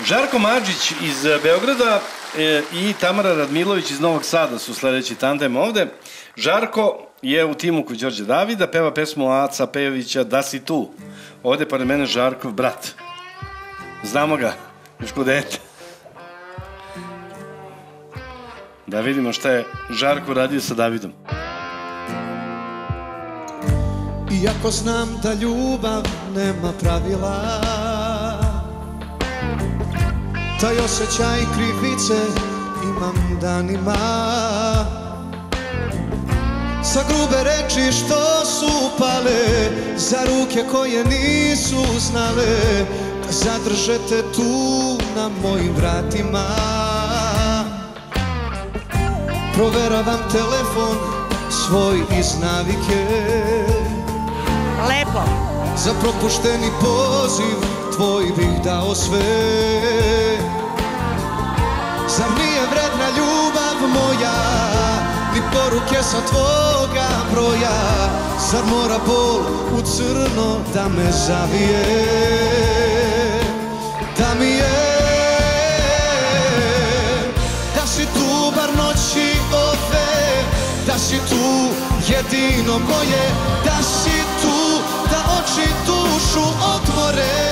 Žarko Madžić iz Beograda i Tamara Radmilović iz Novog Sada su sledeći tandem ovde. Žarko je u timu kod Đorđe Davida, peva pesmu Aca Pejovića Da si tu. Ovde pored mene Žarkov brat. Znamo ga, Miško dete. Da vidimo šta je Žarko radio sa Davidom. Iako znam da ljubav nema pravila, taj osjećaj krivice imam danima. Za grube reči što su pale, za ruke koje nisu znale da zadrže te tu na mojim vratima. Proveravam telefon svoj iz navike, lepo. Za propušteni poziv tvoj bih dao sve. Zar nije vredna ljubav moja, ni poruke sa tvoga broja? Zar mora bol u crno da me zavije? Da mi je, da si tu bar noći ove, da si tu jedino moje, da si tu, da oči dušu otvore,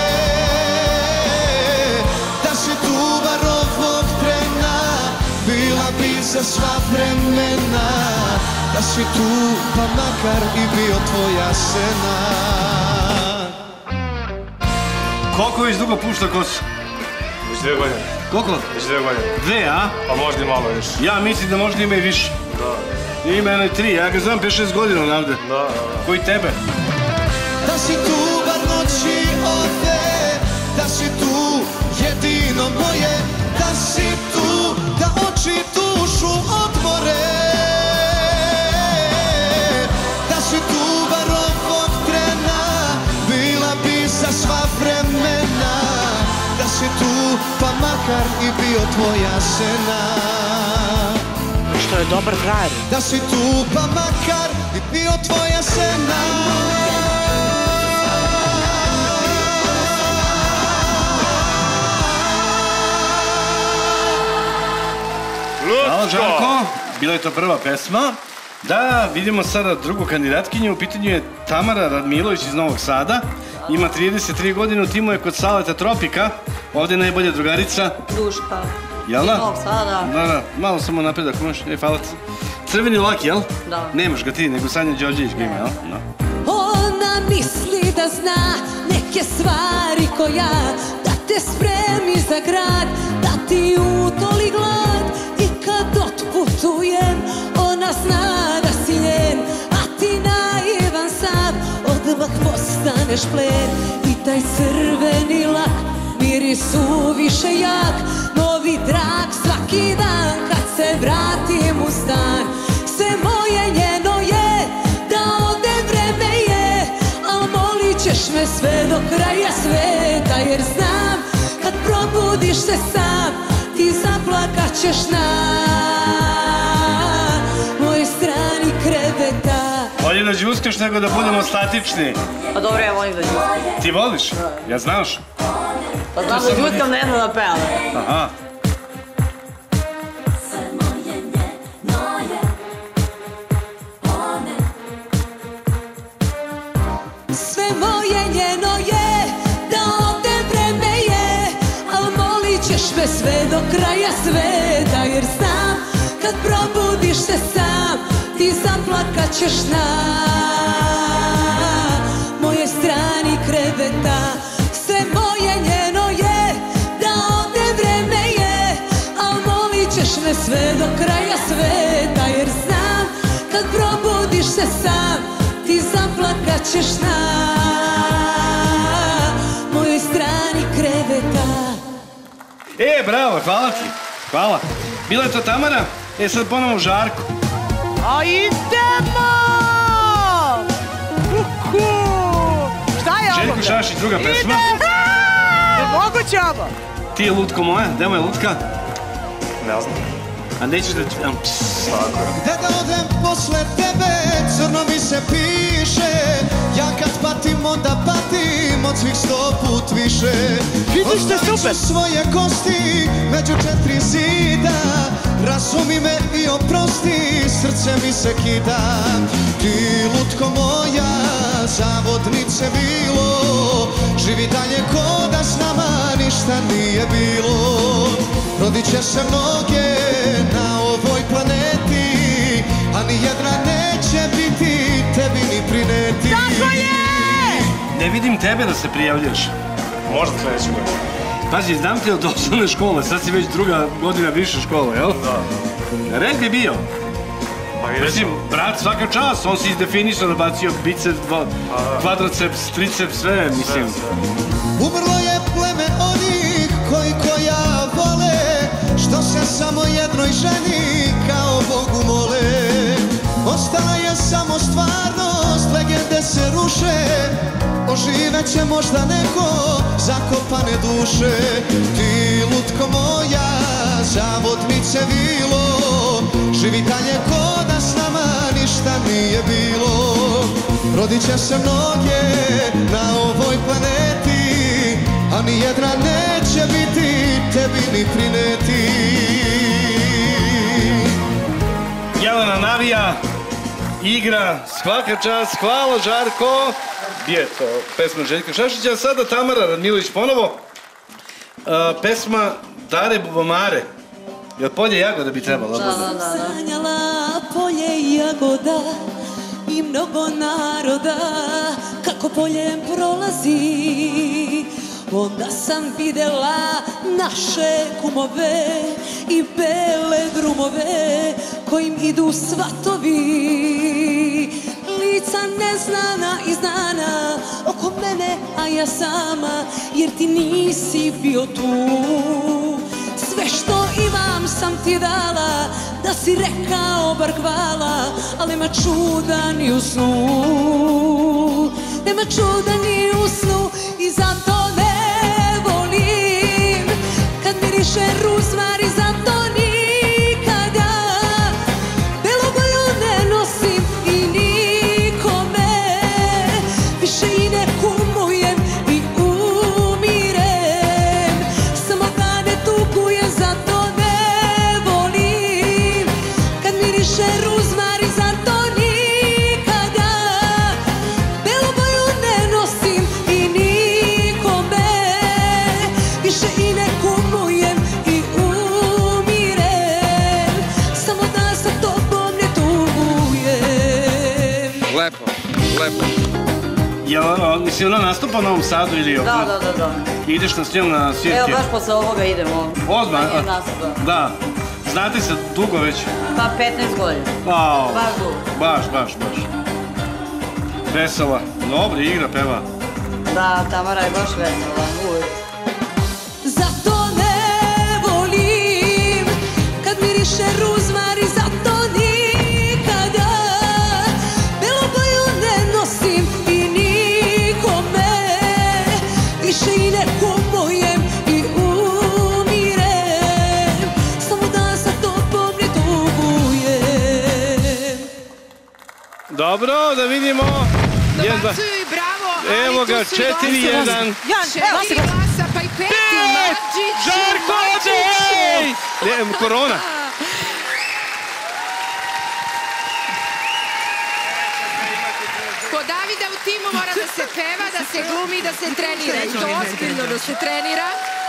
da si tu bar ovog trena, bila bi za sva vremena, da si tu pa makar i bio tvoja sena. Koliko već dugo pušta kosu? Već 2 godine. Koliko? Već 2 godine. 2, a? Pa možda i malo više. Ja mislim da možda ima i više. Da. Ima jedno i 3, ja ga znam 5-6 godina odavde. Da. Koji tebe? Da si tu bar noći ovde, da si tu jedino moje, da si tu, da oči dušu otvore, da si tu bar ovog trena, bila bi za sva vremena, da si tu pa makar i bio tvoja sena. Što je dobar kraj. Da si tu pa makar i bio tvoja sena. Hvala Žarko, bila je to prva pesma. Da, vidimo sada drugu kandidatkinju, u pitanju je Tamara Radmilović iz Novog Sada. Ima 33 godine, u timu je kod Saleta Tropika. Ovde je najbolja drugarica. Duška. Jel da? Iz Novog Sada. Da, malo samo napred ako imaš, hvala ti. Crveni lak, jel? Da. Nemaš ga ti, nego Sanja Đorđević ga ima, jel? Ona misli da zna neke stvari ko ja, da te spremi za grad, da ti utoli glad. I kad otputujem, ona zna da si njen, a ti naivan sam, odmah postaneš plen. I taj crveni lak, miris suviše jak, novi drag svaki dan kad se vratim u stan. Sve moje njeno je, da ode vreme je, al molit ćeš me sve do kraja sveta, jer znam kad probudiš se sam, ti zaplakat ćeš na mojoj strani kreveta. Bolje da džuskaš nego da budemo statični. Pa dobro, ja volim da džuskam. Ti voliš? Ja znaš? Pa znam da džuskam, ne znam da pevam. Aha. Sve moje njeno je, da ode vreme je, al molit ćeš me sve do kraja sveta, jer znam kad probudiš se sam, ti zaplakat ćeš na mojoj strani kreveta. Sve moje njeno je, da ode vreme je, al molit ćeš me sve do kraja sveta, jer znam kad probudiš se sam, ti zaplakat ćeš na mojoj strani kreveta. Bravo, hvala ti. Hvala. Bila je to Tamara, sad ponovo Žarko. A idemo! Šta je ovo? Željko Šašić, druga pesma. Je moguće ovo? Ti je lutko moja, gde moja lutka? Ne znam. A nećeš da ću... Tako je. Gde da odem posle tebe, crno mi se piše, ja kad patim onda od svih 100 put više. Vidiš te, super! Ostavit ću svoje kosti među 4 zida. Razumi me i oprosti, srce mi se kida. Ti lutko moja, zavodnice bilo, živi dalje ko da s nama ništa nije bilo. Rodit će se mnoge na ovoj planeti, a nijedna neće biti tebi ni prineti. Tako je! Ne vidim tebe da se prijavljaš. Možda sledeću godinu. Pazi, znam te od osnovne škole, sad si već druga godina više škole, jel? Da. Red bi bio. Pa vidjet Mislim, ćemo. brat, svaka čast, on si izdefinisao da bacio biceps, kvadraceps, triceps, sve, mislim. Umrlo je pleme onih koji koja vole, što se samo jednoj ženi kao Bogu mole. Ostala je samo stvarnost, legende se ruše, oživeće možda neko zakopane duše. Ti lutko moja, zavodnice vilo, živi dalje ko da s nama ništa nije bilo. Rodit će se mnoge na ovoj planeti, a nijedna neće biti tebi ni prineti. Jelena navija, igra, svaka čast, hvala Žarko. Gdje je to? Pesma Željka Šašića, sada Tamara Radmilović ponovo. Pesma Dare Bubamare. Jel polje jagoda bi trebalo? Da. Sanjala polje jagoda i mnogo naroda kako poljem prolazi. Onda sam videla naše kumove i bele drumove kojim idu svatovi. Lica neznana i znana oko mene, a ja sama, jer ti nisi bio tu. Sve što imam sam ti dala, da si rekao bar hvala, ali nema čuda ni u snu. Nema čuda ni u snu i zato ne volim kad miriše ruzmar i zato nikada belu boju ne nosim i nikome više i ne kumujem i umirem. Samo da ne tugujem, zato ne volim kad miriše ruzmar i zato nikada belu boju ne nosim i nikome više i ne kumujem i umirem. Samo da sa tobom ne tugujem. Lepo, lepo. Jel, mislim, ona nastupa u Novom Sadu ili ovdje? Da. Ideš na s njom na svirke? Evo, baš posle ovoga idemo. Odmah? Na njen nastup, da. Da. Znate se dugo već? Pa 15 godina. Au. Baš dugo. Baš. Vesela. Dobro, igra, peva. Da, Tamara je baš vesela, uvijek. Zato ne volim kad miriše ruzmar i zato nikada belu boju ne nosim i nikome više i ne kumujem i umirem. Samo da sa tobom ne tugujem. Dobro, da vidimo. Dobacuju i bravo, ali Evo ga, tu su 4-1. Jan, 4 glasa, pa i 5. Madžić. Žarko, ej! Korona. Kod Davida u timu mora da se peva, da se glumi, da se trenira. I to ozbiljno da se trenira.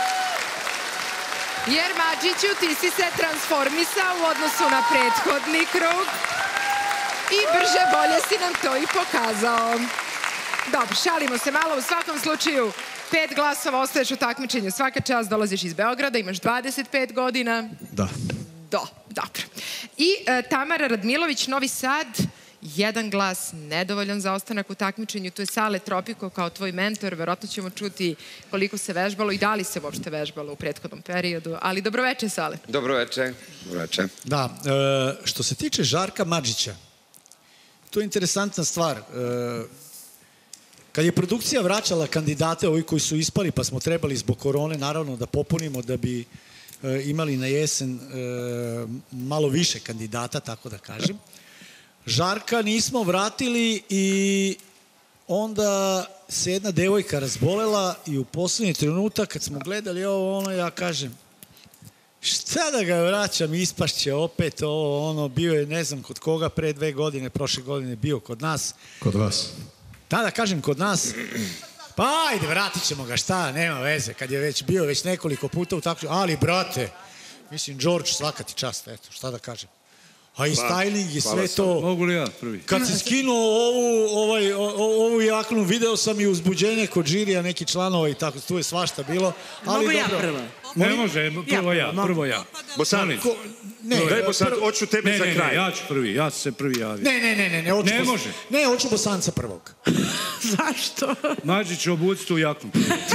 Jer Madžiću, ti si se transformisao u odnosu na prethodni krug. I brže bolje si nam to i pokazao. Dobro, šalimo se malo. U svakom slučaju, 5 glasova, ostaješ u takmičenju. Svaka čast, dolaziš iz Beograda, imaš 25 godina. Da. Dobro. I Tamara Radmilović, Novi Sad, 1 glas, nedovoljan za ostanak u takmičenju. Tu je Sale Tropiko kao tvoj mentor. Verovatno ćemo čuti koliko se vežbalo i da li se uopšte vežbalo u prethodnom periodu. Ali dobroveče, Sale. Dobroveče. Da, što se tiče Žarka Madžića, to je interesantna stvar. Kad je produkcija vraćala kandidate, ovi koji su ispali, pa smo trebali zbog korone, naravno, da popunimo da bi imali na jesen malo više kandidata, tako da kažem. Žarka nismo vratili i onda se jedna devojka razbolela i u posljednji trenutak kad smo gledali ovo, ono, ja kažem, šta da ga vraćam, ispašće opet ovo, ono, bio je ne znam kod koga pre 2 godine, prošle godine bio kod nas. Kod vas? Da kažem kod nas. Pa ajde, vratit ćemo ga, šta, nema veze, kad je već bio već nekoliko puta u takvu, ali brate, mislim, George, svaka ti čast, eto, šta da kažem. A i styling i sve to. Mogu li ja prvi? Kad si skinuo ovu jaknu, video sam i uzbuđenje kod žirija, neki članova i tako, tu je svašta bilo. Mogu ja prvo? Ne može, prvo ja. Bosanac, daj Bosanac, hoću tebe za kraj. Ne, ja ću prvi, ja ću se prvi javiti. Ne može. Ne, hoću Bosanca prvog. Zašto? Mađi će obući tu jaknu.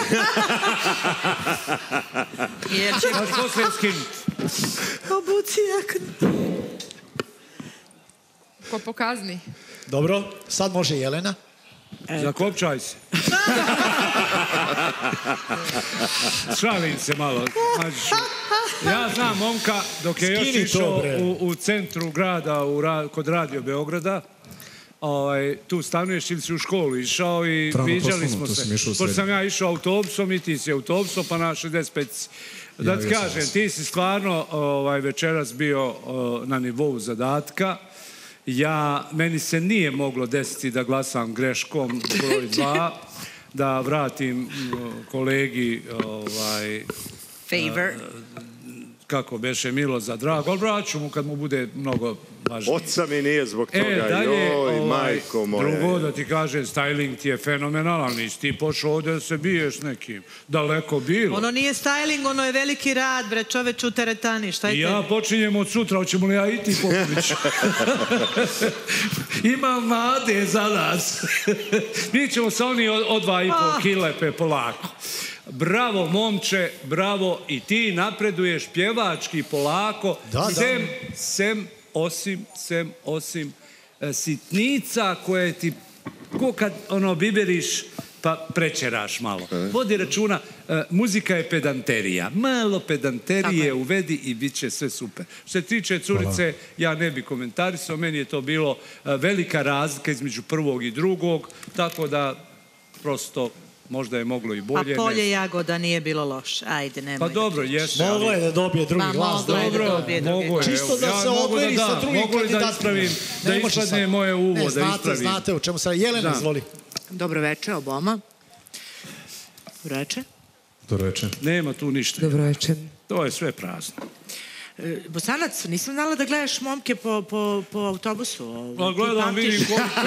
A što se skinuti? Obuci jaknu. Ko pokazni? Dobro, sad može Jelena. Zakopčaj se. Šalim se malo. Ja znam momka dok je još išao u centru grada kod Radio Beograda. Tu stanuješ ili si u školu išao i viđali smo se. Pošto sam ja išao autobusom i ti si autobusom pa na 65. Da ti kažem, ti si stvarno večeras bio na nivou zadatka. Meni se nije moglo desiti da glasam greškom broj 2, da vratim kolegi favor. Kako beše Milo za drago, ali vraću mu kad mu bude mnogo važnije. Oca mi nije zbog toga, joj, majko moja. Drugo da ti kažem, styling ti je fenomenalan, nisi ti pošao ovdje da se biješ nekim. Daleko bilo. Ono nije styling, ono je veliki rad, bre, čoveč u teretani, šta je te? I ja počinjem od sutra, hoćemo li ja i ti Popović? Imam nade za nas. Mi ćemo sa oni od 2,5 kilepe polako. Bravo, momče, bravo, i ti napreduješ pjevački polako, osim sitnica koje ti, ko kad biberiš, pa prečeraš malo. Vodi računa, muzika je pedanterija. Malo pedanterije uvedi i bit će sve super. Što se tiče curice, ja ne bi komentarisao, meni je to bilo velika razlika između prvog i drugog, tako da prosto možda je moglo i bolje. A Polje Jagoda nije bilo loše. Ajde, nemoj. Pa dobro, jeste. Moglo je da dobije drugi glas. Dobro, mogu je. Čisto da se odmeri sa drugim kandidatima. Da ispadne moje uvo, da ispravim. Znate u čemu se... Jelena, izvoli. Dobro večer, oboma. Dobro večer. Dobro večer. Nema tu ništa. Dobro večer. To je sve prazno. Bosanac, nisam znala da gledaš momke po autobusu. Gledam, vidim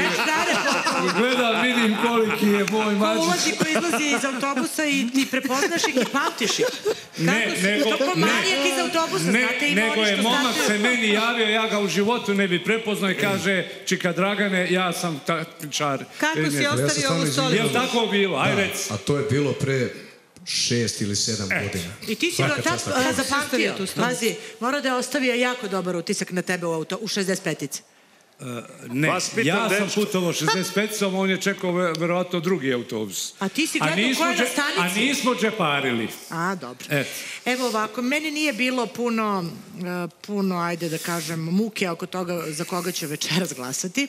koliki je moj mađić. Ko ulazi, ko izlazi iz autobusa i ti prepoznaš ih i pamtiš ih. To manijak iz autobusa, znate, ima nego oni je što momak se meni javio, ja ga u životu ne bi prepoznao i kaže, čika Dragane, ja sam takmičar. Kako si ostavio ovu stolicu? Je li tako bilo? Aj rec. A to je bilo pre 6 ili 7 godina. I ti si zapamtio. Pazi, mora da je ostavio jako dobar utisak na tebe u 65-ici. Ne, ja sam putovao 65-om, on je čekao verovatno drugi autobus. A ti si gledao koja na stanici? A nismo džeparili. A, dobro. Evo ovako, meni nije bilo puno, ajde da kažem, muke oko toga za koga će večeras glasati.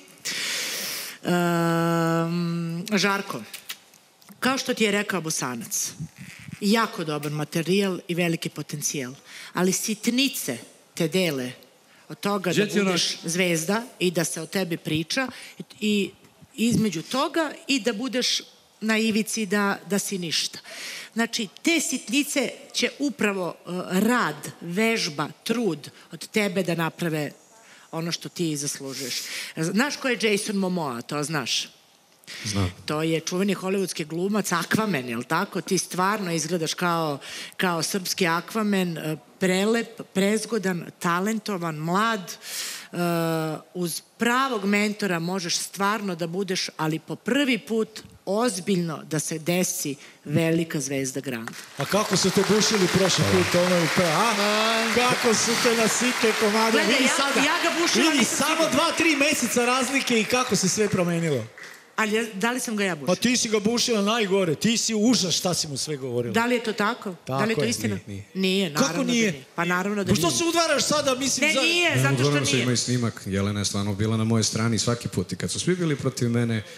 Žarko, kao što ti je rekao Bosanac, jako dobar materijal i veliki potencijal, ali sitnice te dele od toga da budeš zvezda i da se o tebi priča i između toga i da budeš na ivici da si ništa. Znači, te sitnice će upravo rad, vežba, trud od tebe da naprave ono što ti zaslužuješ. Znaš ko je Jason Momoa, to znaš? Znam. To je čuveni hollywoodski glumac, Aquaman, je li tako? Ti stvarno izgledaš kao srpski Aquaman, prelep, prezgodan, talentovan, mlad. Uz pravog mentora možeš stvarno da budeš, ali po prvi put ozbiljno da se desi velika zvezda Granda. A kako su te bušili prošli put ono u kako su te nasike komade. Gledaj, ja ga bušila. Vidi, samo 2-3 meseca razlike i kako se sve promenilo. Ali da li sam ga ja bušila? Pa ti si ga bušila najgore. Ti si užas šta si mu sve govorila. Da li je to tako? Da li je to istina? Nije, naravno da nije. Pa naravno da nije. Pa što se udvaraš sada, mislim... Ne, nije, zato što nije. Ima i snimak. Jelena je stvarno bila na moje strani svaki put. I kad su svi bili protiv mene,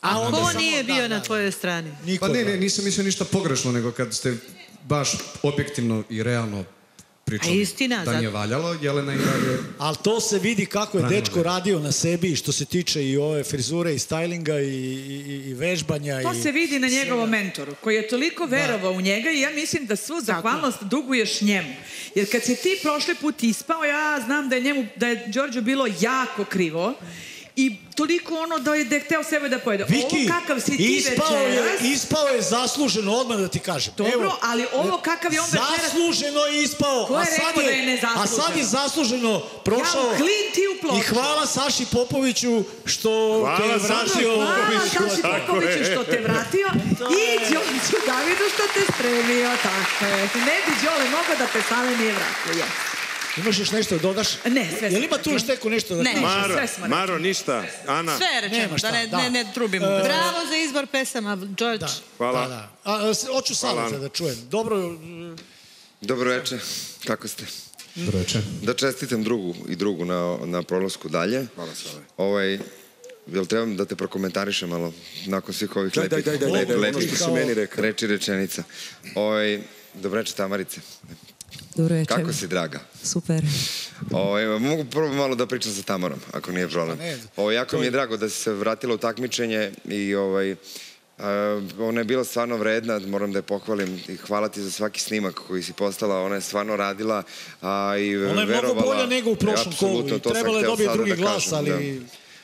A ko nije bio na tvojoj strani? Pa ne, nisam mislio ništa pogrešno, nego kad ste baš objektivno i realno pričali da nije valjalo, Jelena je... Ali to se vidi kako je dečko radio na sebi što se tiče i ove frizure i stylinga i vežbanja. To se vidi na njegovom mentoru koji je toliko verovao u njega i ja mislim da svu zahvalnost duguješ njemu. Jer kad si ti prošli put ispao, ja znam da je Đorđu bilo jako krivo i toliko ono da je hteo sebe da pojede. Viki, ovo kakav si ti večeras... ispao je zasluženo, odmah da ti kažem. Dobro, ali ovo kakav je on večeras... Zasluženo je ispao. Ko je rekao da je nezasluženo? A sad je zasluženo prošao... Ja, klin ti u ploču. I hvala Saši Popoviću što te je vratio... Hvala Saši Popoviću što te vratio i Đorđu Davidu što te spremio. Tako je. Ne bi Đole mogao da te same nije vratio. Imaš još nešto da dodaš? Ne, sve Jel ima tu još neko nešto da kažeš? Maro, ništa. Ana? Sve je rečeno, da ne trubimo. Bravo za izbor pesama, George. Hvala. Hoću Saleta da čujem. Dobro večer, kako ste? Dobro večer. Da čestitam drugu na prolasku dalje. Hvala Sale. Jel trebam da te prokomentarišem malo nakon svih ovih lepih reči rečenica. Dobro večer, Tamarice. Dobro večer. Kako si, draga? Super. Mogu prvo malo da pričam sa Tamarom, ako nije problem. Jako mi je drago da si se vratila u takmičenje i ona je bila stvarno vredna, moram da je pohvalim i hvala ti za svaki snimak koji si postala, ona je stvarno radila i verovala. Ona je mnogo bolja nego u prošlom kolu i trebala je dobije drugi glas, ali...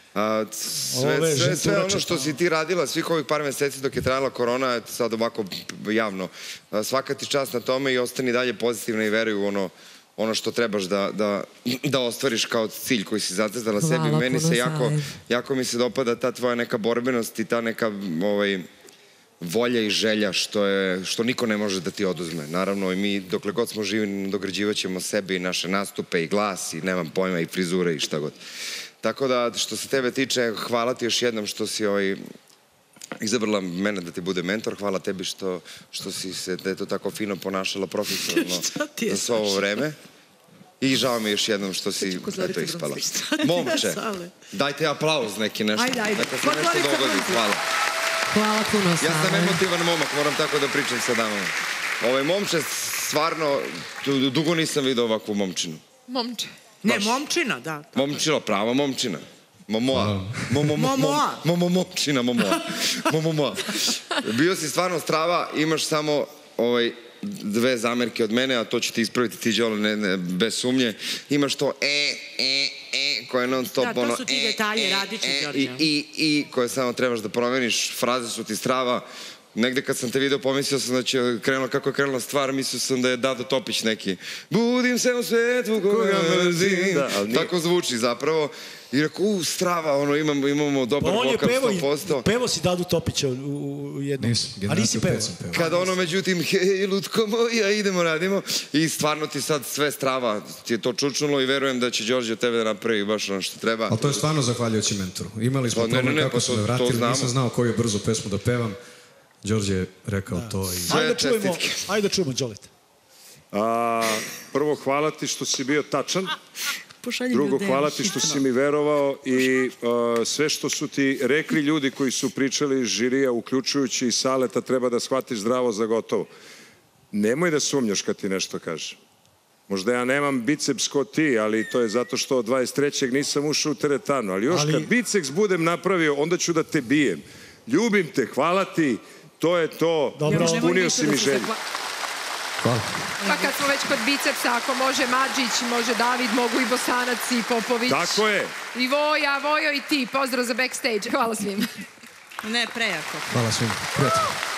Sve ono što si ti radila svih ovih par meseci dok je trajala korona, sad ovako javno, svaka ti čast na tome i ostani dalje pozitivna i veruj u ono što trebaš da ostvariš kao cilj koji si zacrtala sebi. Meni se jako mi se dopada ta tvoja neka borbenost i ta neka volja i želja što niko ne može da ti oduzme. Naravno i mi dokle god smo živi dograđivat ćemo sebe i naše nastupe i glas i nemam pojma i frizure i šta god. Tako da, što se tebe tiče, hvala ti još jednom što si izabrala mene da ti bude mentor. Hvala tebi što si se to tako fino ponašala profesionalno za svo ovo vreme. I žao mi još jednom što si eto ispala. Momče, dajte aplauz neki nešto. Neka se nešto dogodi. Hvala. Hvala puno, Sale. Ja sam emotivan momak, moram tako da pričam sa damama. Momče, stvarno, dugo nisam vidio ovakvu momčinu. Momče. Ne, momčina, da. Momčina, prava momčina. Momoa. Momčina, momoa. Bio si stvarno strava, imaš samo dve zamerke od mene, a to će ti ispraviti ti, Đole, bez sumnje. Imaš to koje je non stop ono... Da, to su ti detalji, radići, Đorđe. I koje samo trebaš da promeniš, fraze su ti strava. Negde kad sam te video pomislio sam da će kako je krenula stvar, mislio sam da je Dado Topić neki. Budim se u svetu koga mrzim. Tako zvuči zapravo. I rekao, strava, imamo dobar vokal 100%. Pevo si Dadu Topića u jednom. A nisi pevo? Kada međutim, hej, lutko moja, idemo, radimo. I stvarno ti sad sve strava ti je to čučnulo i verujem da će Đorđe od tebe da napravi baš ono što treba. Ali to je stvarno zahvaljujući mentoru. Imali smo problem kako su me vratili, nisam znao koju brzu pesmu da pevam. Đorđe je rekao to i... Ajde da čujemo Đoleta. Prvo, hvala ti što si bio tačan. Drugo, hvala ti što si mi verovao i sve što su ti rekli ljudi koji su pričali iz žirija, uključujući i Saleta, treba da shvatiš zdravo za gotovo. Nemoj da sumnjaš kad ti nešto kaže. Možda ja nemam biceps ko ti, ali to je zato što od 23. nisam ušao u teretanu. Ali još kad biceps budem napravio, onda ću da te bijem. Ljubim te, hvala ti. To je to. Ispunio si mi želju. Hvala. Pa kad smo već kod bicepsa, ako može Madžić, može David, mogu i Bosanac i Popović. Tako je. I Voja, Vojo i ti. Pozdrav za backstage. Hvala svima. Ne, prejako. Hvala svima. Prijatno.